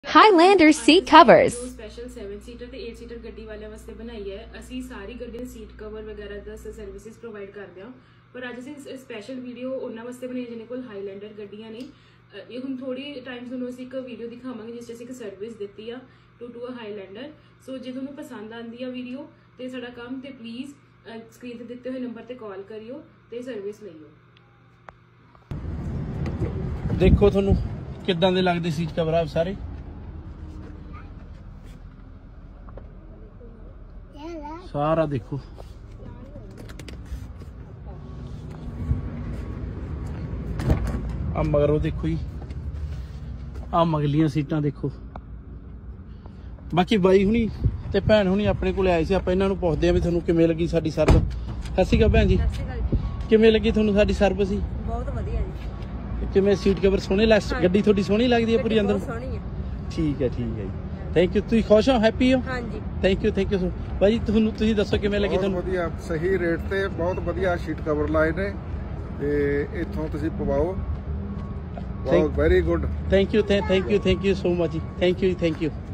Highlander seat covers. Special 7 seater ਤੇ 8 seater ਗੱਡੀ ਵਾਲਿਆਂ ਵਾਸਤੇ ਬਣਾਈ ਹੈ। ਅਸੀਂ ਸਾਰੀ ਗੱਡੀ ਦੇ ਸੀਟ ਕਵਰ ਵਗੈਰਾ ਦਾ ਸਰਵਿਸਿਜ਼ ਪ੍ਰੋਵਾਈਡ ਕਰਦੇ ਹਾਂ। ਪਰ ਅੱਜ ਅਸੀਂ ਸਪੈਸ਼ਲ ਵੀਡੀਓ ਉਹਨਾਂ ਵਾਸਤੇ ਬਣਾਈ ਜਿਹਨੇ ਕੋਲ ਹਾਈਲੈਂਡਰ ਗੱਡੀਆਂ ਨੇ। ਇਹ ਹੁਣ ਥੋੜੀ ਟਾਈਮ ਤੁਹਾਨੂੰ ਅਸੀਂ ਇੱਕ ਵੀਡੀਓ ਦਿਖਾਵਾਂਗੇ ਜਿਸ 'ਚ ਅਸੀਂ ਇੱਕ ਸਰਵਿਸ ਦਿੱਤੀ ਆ ਟੂ ਅ ਹਾਈਲੈਂਡਰ। ਸੋ ਜੇ ਤੁਹਾਨੂੰ ਪਸੰਦ ਆਂਦੀ ਆ ਵੀਡੀਓ ਤੇ ਸਾਡਾ ਕੰਮ ਤੇ ਪਲੀਜ਼ ਸਕਰੀਨ ਤੇ ਦਿੱਤੇ ਹੋਏ ਨੰਬਰ ਤੇ ਕਾਲ ਕਰਿਓ ਤੇ ਸਰਵਿਸ ਲਈਓ। ਦੇਖੋ ਤੁਹਾਨੂੰ ਕਿੱਦਾਂ ਦੇ ਲੱਗਦੇ ਸੀਟ ਕਵਰ ਆ ਸਾਰੇ। सारा देखो आ मगरों देखो जी आ मगलियां सीटां देखो। बाकी बाई हुणी ते भैन हुणी अपने कोल आए सी। आपां इन्हां नूं पुछदे आ भी तुहानूं किवें लगी साडी सर्व। सतਿ ਸ਼੍ਰੀ अकाल भैन जी, किवें लगी तुहानूं साडी सर्व सी? बहुत वधिया जी। किवें सीट कवर सोहणे लग गड्डी थोड़ी सोहनी लगदी है पूरी अंदर? ठीक है जी। Thank you. तुसीं खुश हो, हैप्पी हो? हाँ जी। थैंक यू सो भाई। तुसीं दसो किवें लगी तुहानूं? वधिया, सही रेट ते बहुत वधिया सीट कवर लाए ने ते इत्थों तुसीं पवाओ। बहुत very good. Thank you so much ji. Thank you.